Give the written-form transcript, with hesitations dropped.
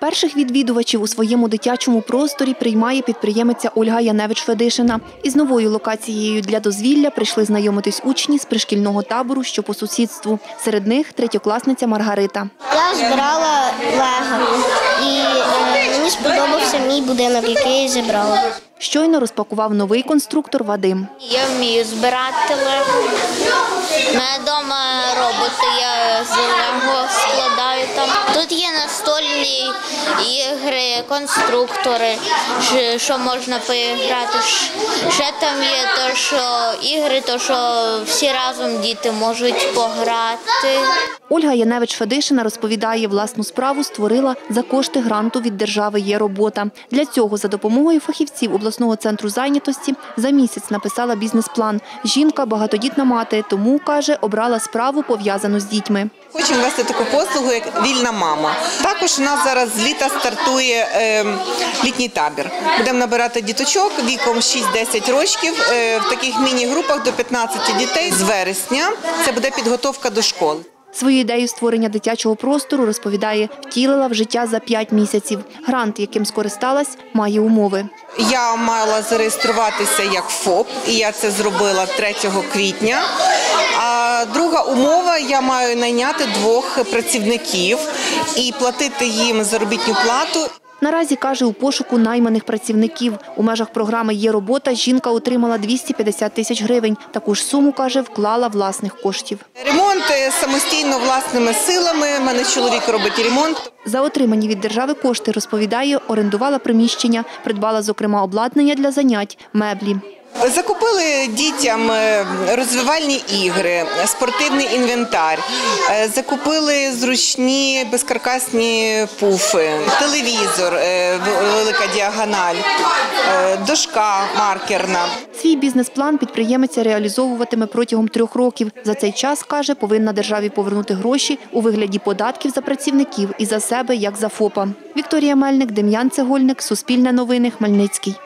Перших відвідувачів у своєму дитячому просторі приймає підприємиця Ольга Яневич-Федишина. Із новою локацією для дозвілля прийшли знайомитись учні з пришкільного табору, що по сусідству. Серед них третьокласниця Маргарита. Я збирала лего і мені сподобався мій будинок, який я зібрала. Щойно розпакував новий конструктор Вадим. Я вмію збирати лего. У мене вдома роботи, я з лего складаю там. Тут є настольні ігри, конструктори, що можна поіграти. Ще там є то, що ігри, то, що всі разом діти можуть пограти. Ольга Яневич-Федишина розповідає, власну справу створила за кошти гранту від держави «Є робота». Для цього за допомогою фахівців обласного центру зайнятості за місяць написала бізнес-план. Жінка – багатодітна мати, тому, каже, обрала справу, пов'язану з дітьми. Хочемо ввести таку послугу, як «Вільна мама». Також у нас зараз з літа стартує літній табір. Будемо набирати діточок віком 6-10 років в таких міні-групах до 15 дітей. З вересня це буде підготовка до школи. Свою ідею створення дитячого простору, розповідає, втілила в життя за 5 місяців. Грант, яким скористалась, має умови. Я мала зареєструватися як ФОП, і я це зробила 3 квітня. А друга умова – я маю найняти 2 працівників і платити їм заробітну плату. Наразі, каже, у пошуку найманих працівників. У межах програми «Є робота» жінка отримала 250 тисяч гривень. Таку ж суму, каже, вклала власних коштів. Ремонт самостійно власними силами. У мене чоловік робить ремонт. За отримані від держави кошти, розповідає, орендувала приміщення, придбала, зокрема, обладнання для занять, меблі. Закупили дітям розвивальні ігри, спортивний інвентар, закупили зручні безкаркасні пуфи, телевізор, велика діагональ, дошка маркерна. Свій бізнес-план підприємиця реалізовуватиме протягом 3 років. За цей час, каже, повинна державі повернути гроші у вигляді податків за працівників і за себе, як за ФОПа. Вікторія Мельник, Дем'ян Цегольник, Суспільне новини, Хмельницький.